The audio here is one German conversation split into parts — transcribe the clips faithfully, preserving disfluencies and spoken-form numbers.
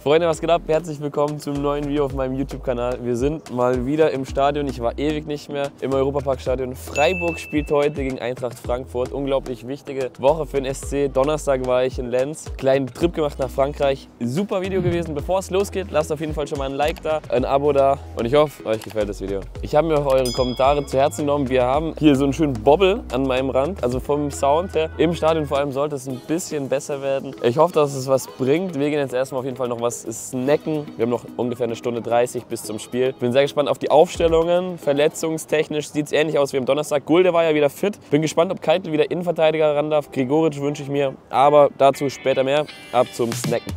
Freunde, was geht ab? Herzlich willkommen zum neuen Video auf meinem YouTube-Kanal. Wir sind mal wieder im Stadion. Ich war ewig nicht mehr im Europapark-Stadion. Freiburg spielt heute gegen Eintracht Frankfurt. Unglaublich wichtige Woche für den S C. Donnerstag war ich in Lens. Kleinen Trip gemacht nach Frankreich. Super Video gewesen. Bevor es losgeht, lasst auf jeden Fall schon mal ein Like da, ein Abo da. Und ich hoffe, euch gefällt das Video. Ich habe mir auch eure Kommentare zu Herzen genommen. Wir haben hier so einen schönen Bobbel an meinem Rand. Also vom Sound her. Im Stadion vor allem sollte es ein bisschen besser werden. Ich hoffe, dass es was bringt. Wir gehen jetzt erstmal auf jeden Fall noch was snacken. Wir haben noch ungefähr eine Stunde dreißig bis zum Spiel. Bin sehr gespannt auf die Aufstellungen. Verletzungstechnisch sieht es ähnlich aus wie am Donnerstag. Gulde war ja wieder fit. Bin gespannt, ob Keitel wieder Innenverteidiger ran darf. Gregoritsch wünsche ich mir. Aber dazu später mehr. Ab zum Snacken.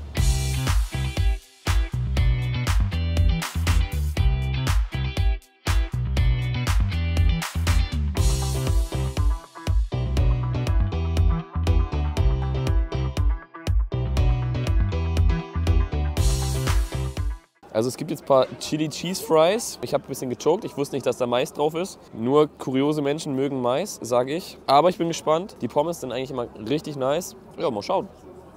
Also es gibt jetzt ein paar Chili Cheese Fries. Ich habe ein bisschen gechoked. Ich wusste nicht, dass da Mais drauf ist. Nur kuriose Menschen mögen Mais, sage ich. Aber ich bin gespannt. Die Pommes sind eigentlich immer richtig nice. Ja, mal schauen.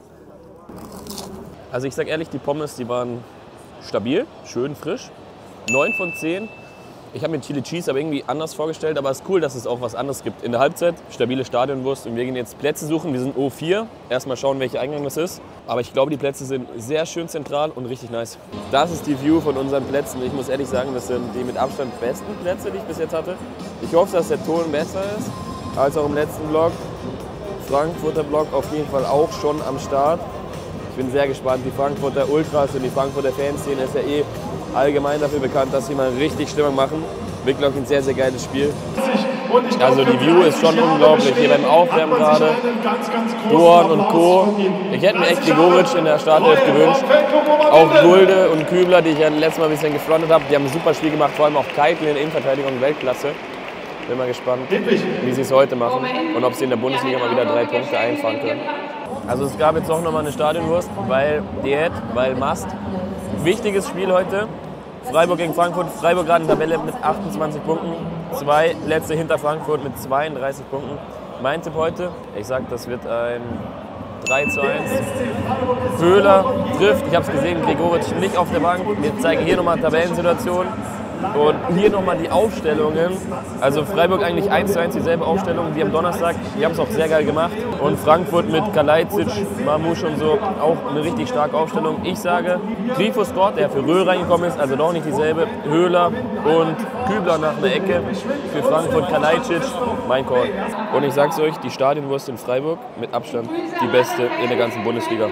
Also ich sage ehrlich, die Pommes, die waren stabil, schön frisch. neun von zehn. Ich habe mir Chili Cheese aber irgendwie anders vorgestellt, aber es ist cool, dass es auch was anderes gibt. In der Halbzeit stabile Stadionwurst und wir gehen jetzt Plätze suchen. Wir sind O vier. Erstmal schauen, welcher Eingang das ist. Aber ich glaube, die Plätze sind sehr schön zentral und richtig nice. Das ist die View von unseren Plätzen. Ich muss ehrlich sagen, das sind die mit Abstand besten Plätze, die ich bis jetzt hatte. Ich hoffe, dass der Ton besser ist als auch im letzten Vlog. Frankfurter Vlog auf jeden Fall auch schon am Start. Ich bin sehr gespannt. Die Frankfurter Ultras und die Frankfurter Fanszene ist ja eh allgemein dafür bekannt, dass sie mal richtig Stimmung machen. Wird, glaube ich, ein sehr, sehr geiles Spiel. Also die View ist schon unglaublich. Hier beim Aufwärmen gerade. Dorn und Co. Ich hätte mir echt Gregoritsch in der Startelf gewünscht. Auch Gulde und Kübler, die ich ja letztes Mal ein bisschen gefrontet habe. Die haben ein super Spiel gemacht. Vor allem auch Keitel in der Innenverteidigung Weltklasse. Bin mal gespannt, wie sie es heute machen und ob sie in der Bundesliga mal wieder drei Punkte einfahren können. Also es gab jetzt auch nochmal eine Stadionwurst, weil Diät, weil Mast. Wichtiges Spiel heute. Freiburg gegen Frankfurt. Freiburg gerade in der Tabelle mit achtundzwanzig Punkten. Zwei Plätze hinter Frankfurt mit zweiunddreißig Punkten. Mein Tipp heute, ich sage, das wird ein drei zu eins. Höhler trifft, ich habe es gesehen, Gregoritsch nicht auf der Bank. Wir zeigen hier nochmal Tabellensituation. Und hier nochmal die Aufstellungen. Also Freiburg eigentlich eins zu eins dieselbe Aufstellung wie am Donnerstag. Die haben es auch sehr geil gemacht. Und Frankfurt mit Kalajdzic, Mamouche und so auch eine richtig starke Aufstellung. Ich sage, Grifos dort, der für Röhl reingekommen ist, also doch nicht dieselbe. Höhler und Kübler nach einer Ecke. Für Frankfurt Kalajdzic, mein Call. Und ich sag's euch, die Stadionwurst in Freiburg mit Abstand die beste in der ganzen Bundesliga.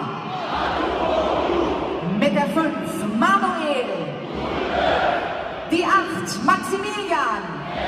Mit der fünf Manuel. Die acht, Maximilian.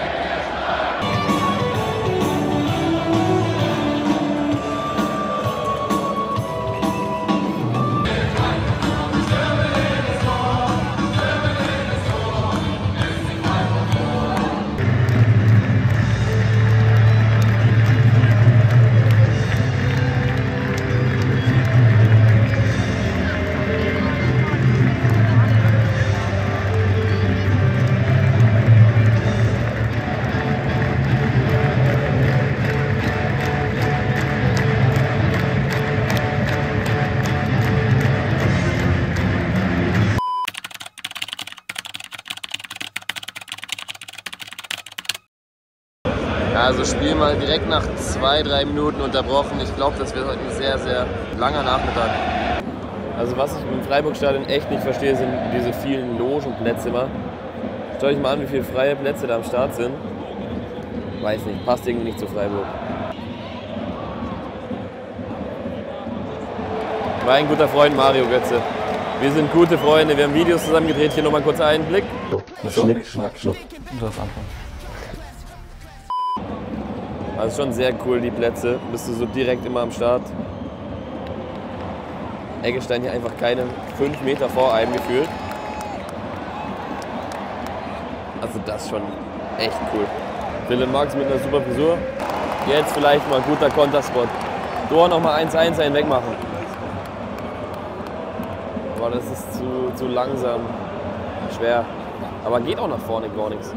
Also Spiel mal direkt nach zwei, drei Minuten unterbrochen. Ich glaube, das wird heute ein sehr, sehr langer Nachmittag. Also was ich im Freiburg-Stadion echt nicht verstehe, sind diese vielen Logenplätze immer. Schaut euch mal an, wie viele freie Plätze da am Start sind. Weiß nicht, passt irgendwie nicht zu Freiburg. Mein guter Freund Mario Götze. Wir sind gute Freunde, wir haben Videos zusammen gedreht. Hier nochmal kurz einen Blick. Schnick, schnack, schnuck. Du darfst anfangen. Also schon sehr cool, die Plätze. Bist du so direkt immer am Start. Eggestein hier einfach keine fünf Meter vor einem gefühlt. Also das ist schon echt cool. Dylan Marx mit einer super Frisur. Jetzt vielleicht mal ein guter Konterspot. Dor noch mal eins eins einen wegmachen. Aber das ist zu, zu langsam. Schwer. Aber geht auch nach vorne gar nichts.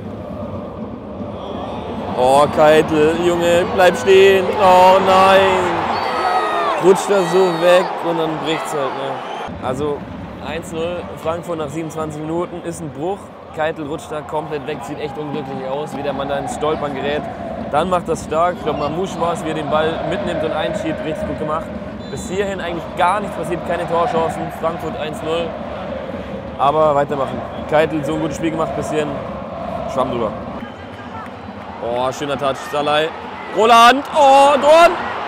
Oh, Keitel, Junge, bleib stehen. Oh nein. Rutscht er so weg und dann bricht's halt, ne? Also eins null, Frankfurt nach siebenundzwanzig Minuten ist ein Bruch. Keitel rutscht da komplett weg, sieht echt unglücklich aus, wie der Mann da ins Stolpern gerät. Dann macht das stark, ich glaube Mamouche war es, wie er den Ball mitnimmt und einschiebt, richtig gut gemacht. Bis hierhin eigentlich gar nichts passiert, keine Torchancen, Frankfurt eins null. Aber weitermachen. Keitel so ein gutes Spiel gemacht, bisschen Schwamm drüber. Oh, schöner Touch, Salai. Roland, oh, Dorn!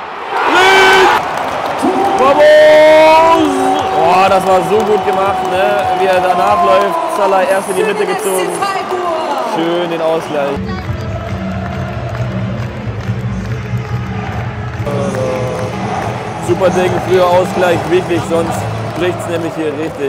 Vamos! Oh, das war so gut gemacht, ne? Wie er danach läuft. Salai erst in die Mitte gezogen. Schön den Ausgleich. Super Ding, früher Ausgleich, wirklich, sonst bricht es nämlich hier richtig.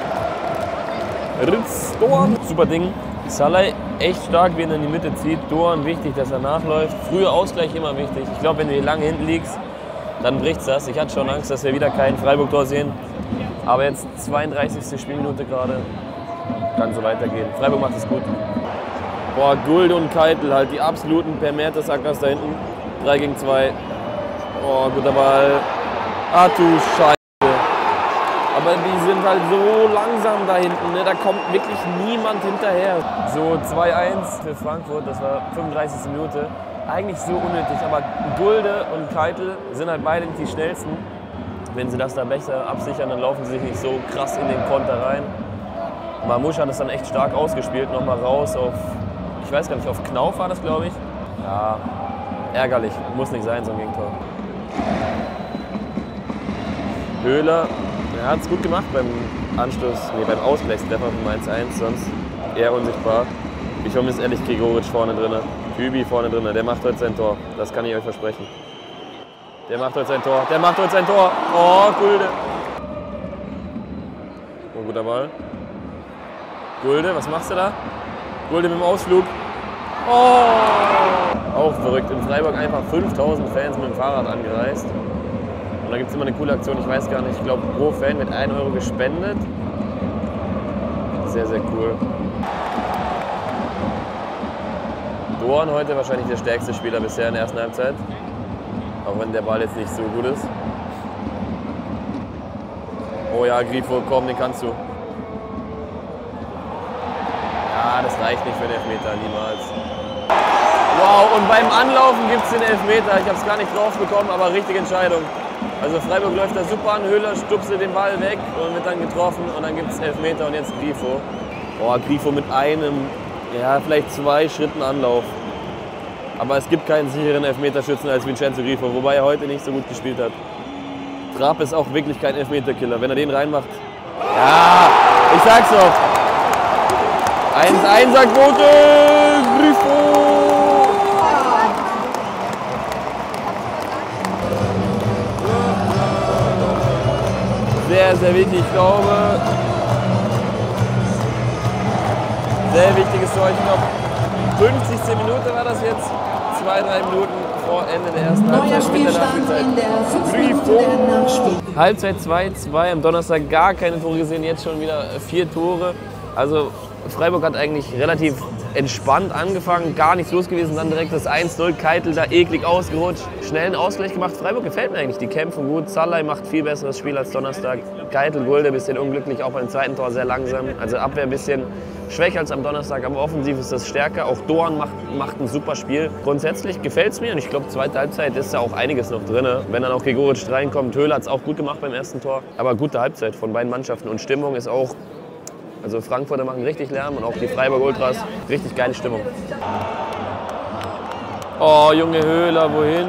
Ritz, Dorn, super Ding. Salai echt stark, wie er in die Mitte zieht. Dorn wichtig, dass er nachläuft. Früher Ausgleich immer wichtig. Ich glaube, wenn du hier lange hinten liegst, dann bricht's das. Ich hatte schon Angst, dass wir wieder kein Freiburg-Tor sehen. Aber jetzt zweiunddreißigste Spielminute gerade. Kann so weitergehen. Freiburg macht es gut. Boah, Gulde und Keitel, halt die absoluten Per Mertesackers da hinten. drei gegen zwei. Oh, guter Ball. Ah, du Scheiße. Aber die sind halt so langsam da hinten, ne? Da kommt wirklich niemand hinterher. So zwei eins für Frankfurt, das war fünfunddreißigste Minute. Eigentlich so unnötig, aber Gulde und Keitel sind halt beide nicht die schnellsten. Wenn sie das da besser absichern, dann laufen sie sich nicht so krass in den Konter rein. Mamouche hat es dann echt stark ausgespielt, nochmal raus auf, ich weiß gar nicht, auf Knauf war das, glaube ich. Ja, ärgerlich, muss nicht sein, so ein Gegentor. Höhler, er hat es gut gemacht beim Anschluss, nee, beim Ausgleichstreffer vom eins eins, sonst eher unsichtbar. Ich vermisse ehrlich Gregoritsch vorne drin, Hübi vorne drin, der macht heute sein Tor, das kann ich euch versprechen. Der macht heute sein Tor, der macht heute sein Tor. Oh, Gulde. Oh, guter Ball. Gulde, was machst du da? Gulde mit dem Ausflug. Oh! Auch verrückt. In Freiburg einfach fünftausend Fans mit dem Fahrrad angereist. Und da gibt es immer eine coole Aktion, ich weiß gar nicht, ich glaube pro Fan wird ein Euro gespendet. Sehr, sehr cool. Dorn heute wahrscheinlich der stärkste Spieler bisher in der ersten Halbzeit. Auch wenn der Ball jetzt nicht so gut ist. Oh ja, Grifo, komm, den kannst du. Ja, das reicht nicht für den Elfmeter, niemals. Wow, und beim Anlaufen gibt es den Elfmeter. Ich habe es gar nicht drauf bekommen, aber richtige Entscheidung. Also Freiburg läuft da super an, Höhler stupselt den Ball weg und wird dann getroffen und dann gibt es Elfmeter und jetzt Grifo. Oh, Grifo mit einem, ja, vielleicht zwei Schritten Anlauf. Aber es gibt keinen sicheren Elfmeterschützen als Vincenzo Grifo, wobei er heute nicht so gut gespielt hat. Trapp ist auch wirklich kein Elfmeterkiller, wenn er den reinmacht. Ja, ich sag's doch. eins eins sagt Quote, Grifo. Sehr, sehr wichtig, ich glaube. Sehr wichtiges Tor, ich glaube. fünfzigste Minute war das jetzt. Zwei, drei Minuten vor Ende der ersten Halbzeit mit der Nachspielzeit. Halbzeit zwei zwei, am Donnerstag gar keine Tore gesehen, jetzt schon wieder vier Tore. Also Freiburg hat eigentlich relativ entspannt angefangen, gar nichts los gewesen, dann direkt das eins null, Keitel da eklig ausgerutscht, schnell einen Ausgleich gemacht. Freiburg gefällt mir eigentlich, die kämpfen gut, Salai macht viel besseres Spiel als Donnerstag. Keitel, Gulde ein bisschen unglücklich, auch beim zweiten Tor sehr langsam, also Abwehr ein bisschen schwächer als am Donnerstag, aber offensiv ist das stärker. Auch Dorn macht, macht ein super Spiel. Grundsätzlich gefällt es mir und ich glaube, zweite Halbzeit ist da auch einiges noch drin. Wenn dann auch Gregoritsch reinkommt, Höhler hat es auch gut gemacht beim ersten Tor, aber gute Halbzeit von beiden Mannschaften und Stimmung ist auch. Also Frankfurter machen richtig Lärm und auch die Freiburg Ultras, richtig geile Stimmung. Oh, Junge Höhler, wohin?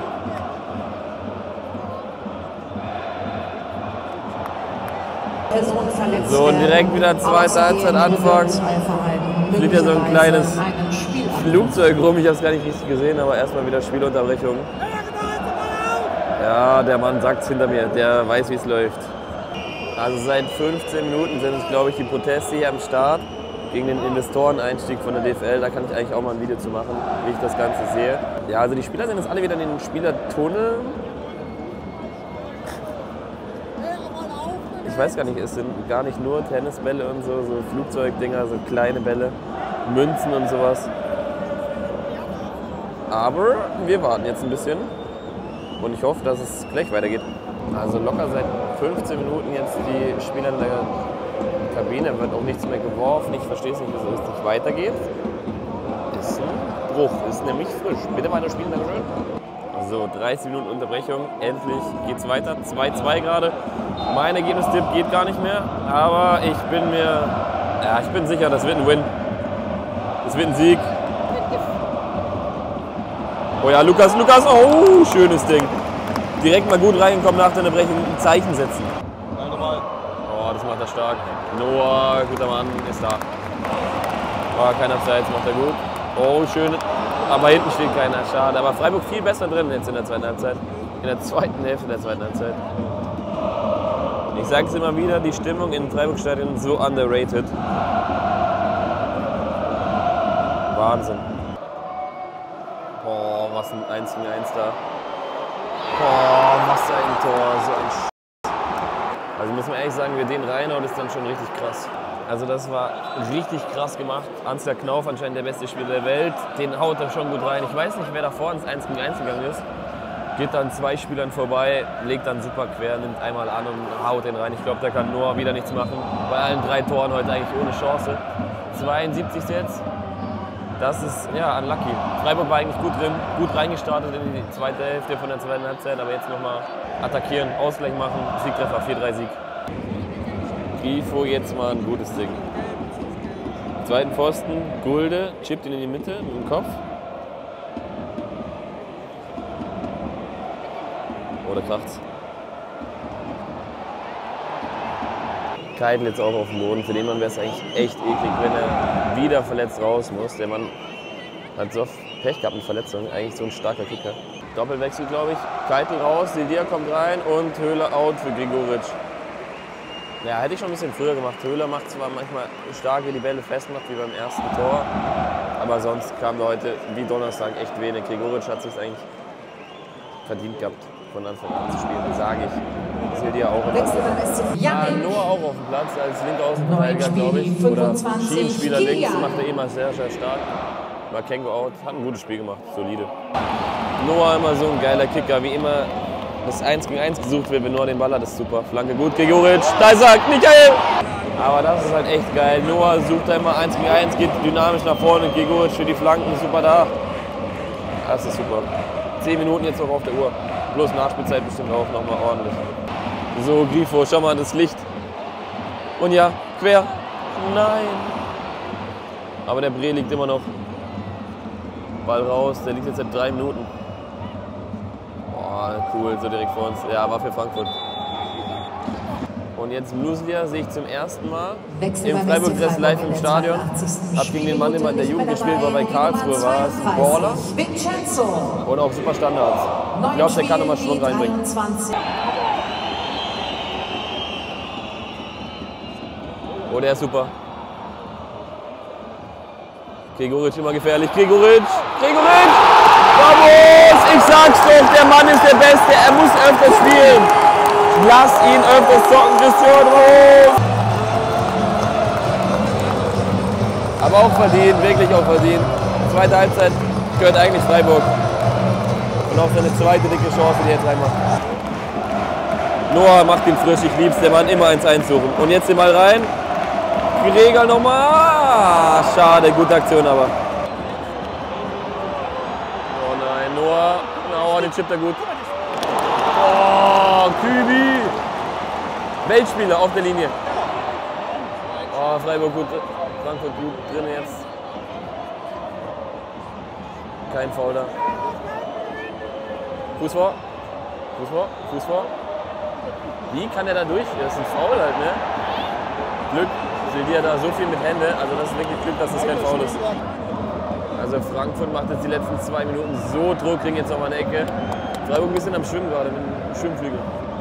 So, und direkt wieder zweite Halbzeit anfangen. Fliegt ja so ein kleines Flugzeug rum, ich habe es gar nicht richtig gesehen, aber erstmal wieder Spielunterbrechung. Ja, der Mann sagt es hinter mir, der weiß, wie es läuft. Also seit fünfzehn Minuten sind es, glaube ich, die Proteste hier am Start gegen den Investoreneinstieg von der D F L. Da kann ich eigentlich auch mal ein Video zu machen, wie ich das Ganze sehe. Ja, also die Spieler sind jetzt alle wieder in den Spielertunnel. Ich weiß gar nicht, es sind gar nicht nur Tennisbälle und so, so Flugzeugdinger, so kleine Bälle, Münzen und sowas. Aber wir warten jetzt ein bisschen und ich hoffe, dass es gleich weitergeht. Also locker seit fünfzehn Minuten jetzt die Spieler in der Kabine, wird auch nichts mehr geworfen. Ich verstehe es nicht, wieso es nicht weitergeht. Ist ein Bruch, ist nämlich frisch. Bitte weiter spielen, Dankeschön. So, dreißig Minuten Unterbrechung, endlich geht's weiter. zwei zwei gerade. Mein Ergebnistipp geht gar nicht mehr, aber ich bin mir, ja, ich bin sicher, das wird ein Win. Das wird ein Sieg. Oh ja, Lukas, Lukas, oh, schönes Ding. Direkt mal gut reingekommen nach der Unterbrechung, ein Zeichen setzen. Oh, das macht er stark. Noah, guter Mann, ist da. War keiner Zeit, macht er gut. Oh, schön. Aber hinten steht keiner, schade. Aber Freiburg viel besser drin jetzt in der zweiten Halbzeit. In der zweiten Hälfte der zweiten Halbzeit. Ich sage es immer wieder, die Stimmung in Freiburg-Stadion so underrated. Wahnsinn. Oh, was ein eins gegen eins da. Oh, was ein Tor, so ein Sch. Also muss man ehrlich sagen, wer den reinhaut, ist dann schon richtig krass. Also das war richtig krass gemacht. Ansgar Knauf, anscheinend der beste Spieler der Welt, den haut er schon gut rein. Ich weiß nicht, wer davor ins eins gegen eins gegangen ist. Geht dann zwei Spielern vorbei, legt dann super quer, nimmt einmal an und haut den rein. Ich glaube, da kann Noah wieder nichts machen. Bei allen drei Toren heute eigentlich ohne Chance. zweiundsiebzig jetzt. Das ist ja unlucky. Freiburg war eigentlich gut drin, gut reingestartet in die zweite Hälfte von der zweiten Halbzeit, aber jetzt nochmal attackieren, Ausgleich machen, Siegtreffer, vier drei Sieg. Grifo jetzt mal ein gutes Ding. Zweiten Pfosten, Gulde, chippt ihn in die Mitte mit dem Kopf. Oder kracht's? Keitel jetzt auch auf dem Boden. Für den Mann wäre es eigentlich echt eklig, wenn er wieder verletzt raus muss. Der Mann hat so Pech gehabt mit Verletzungen. Eigentlich so ein starker Kicker. Doppelwechsel, glaube ich. Keitel raus, Sildia kommt rein und Höhler out für Gregoritsch. Ja, hätte ich schon ein bisschen früher gemacht. Höhler macht zwar manchmal stark, wie die Bälle festmacht, wie beim ersten Tor. Aber sonst kam da heute, wie Donnerstag, echt wenig. Gregoritsch hat sich eigentlich verdient gehabt, von Anfang an zu spielen, sage ich. Sildia auch im Platz. Ja, Noah auch auf dem Platz als linker Außenverteidiger, glaube ich. Oder Schienenspieler links, macht er immer sehr, sehr stark. Makengo out, hat ein gutes Spiel gemacht, solide. Noah immer so ein geiler Kicker, wie immer. Das eins gegen eins gesucht wird, wenn Noah den Ball hat, ist super. Flanke gut, Gregoritsch, da ist er, Michael! Aber das ist halt echt geil. Noah sucht da immer eins gegen eins, geht dynamisch nach vorne, Gregoritsch für die Flanken, super da. Das ist super. zehn Minuten jetzt noch auf der Uhr. Bloß Nachspielzeit bestimmt auch nochmal ordentlich. So, Grifo, schau mal, das Licht. Und ja, quer. Nein. Aber der Bre liegt immer noch. Ball raus, der liegt jetzt seit drei Minuten. Cool, so direkt vor uns. Ja, war für Frankfurt. Und jetzt Muslia sehe ich zum ersten Mal im Freiburg-Dress live im Stadion. Hab gegen den Mann immer in der Jugend gespielt, weil bei Karlsruhe war es ein Baller. Und auch super Standards. Ich glaube, der kann nochmal Schwung reinbringen. Oh, der ist super. Gregoritsch immer gefährlich. Gregoritsch! Gregoritsch! Vamos! Ich sag's doch, der Mann ist der Beste, er muss öfters spielen. Lass ihn öfters zocken, Christian Roos! Aber auch verdient, wirklich auch verdient. Zweite Halbzeit gehört eigentlich Freiburg. Und auch seine zweite dicke Chance, die er jetzt reinmacht. Noah macht ihn frisch, ich lieb's, der Mann immer eins eins suchen. Und jetzt den Ball rein. Gregal nochmal. Ah, schade, gute Aktion aber. Noah, oh, den chippt er gut. Oh, Kübi. Weltspieler auf der Linie. Oh, Freiburg gut, Frankfurt gut drin jetzt. Kein Foul da. Fuß vor. Fuß vor, Fuß vor. Wie kann er da durch? Das ist ein Foul halt, ne? Glück. Sildia da so viel mit Hände. Also das ist wirklich Glück, dass das kein Foul ist. Also Frankfurt macht jetzt die letzten zwei Minuten so Druck, kriegen jetzt nochmal eine Ecke. Freiburg ein bisschen am Schwimmen gerade mit dem Schwimmflügel.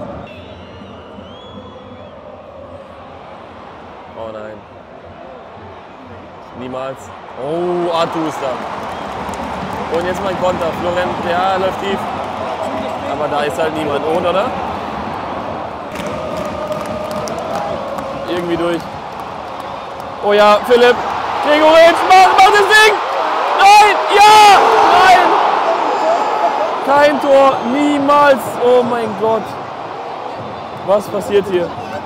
Oh nein. Niemals. Oh, Arthur ist da. Und jetzt mein Konter. Florent, ja, läuft tief. Aber da ist halt niemand. Und, oder? Irgendwie durch. Oh ja, Philipp. Gregoritsch, mach, mach das Ding! Nein! Ja! Nein! Kein Tor, niemals! Oh mein Gott! Was passiert hier?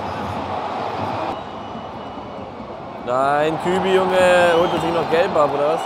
Nein, Kübi, Junge, holt er sich noch gelb ab, oder was?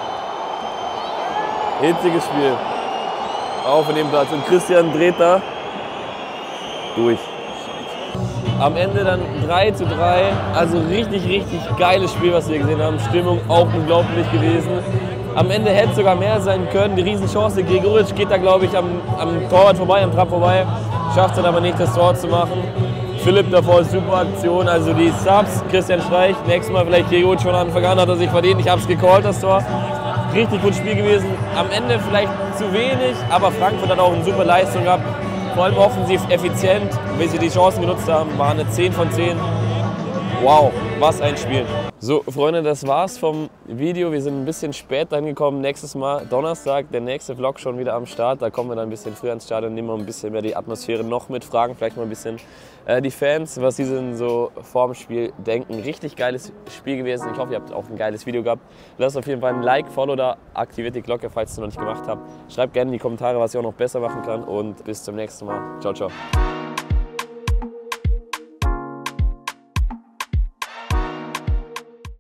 Hitziges Spiel. Auf in dem Platz. Und Christian dreht da durch. Am Ende dann drei zu drei. Also richtig, richtig geiles Spiel, was wir gesehen haben. Stimmung auch unglaublich gewesen. Am Ende hätte es sogar mehr sein können. Die Riesenchance. Gregoritsch geht da, glaube ich, am, am Torwart vorbei, am Trab vorbei. Schafft es dann aber nicht, das Tor zu machen. Philipp davor, super Aktion. Also die Subs, Christian Streich. Nächstes Mal vielleicht Gregoritsch von Anfang an, hat er sich verdient. Ich habe es gecallt, das Tor. Richtig gutes Spiel gewesen. Am Ende vielleicht zu wenig, aber Frankfurt hat auch eine super Leistung gehabt. Vor allem offensiv effizient, wie sie die Chancen genutzt haben, war eine zehn von zehn. Wow, was ein Spiel. So, Freunde, das war's vom Video. Wir sind ein bisschen später angekommen. Nächstes Mal Donnerstag, der nächste Vlog schon wieder am Start. Da kommen wir dann ein bisschen früher ins Stadion, nehmen wir ein bisschen mehr die Atmosphäre noch mit, fragen vielleicht mal ein bisschen äh, die Fans, was sie denn so vorm Spiel denken. Richtig geiles Spiel gewesen. Ich hoffe, ihr habt auch ein geiles Video gehabt. Lasst auf jeden Fall ein Like, Follow da, aktiviert die Glocke, falls ihr es noch nicht gemacht habt. Schreibt gerne in die Kommentare, was ich auch noch besser machen kann und bis zum nächsten Mal. Ciao, ciao.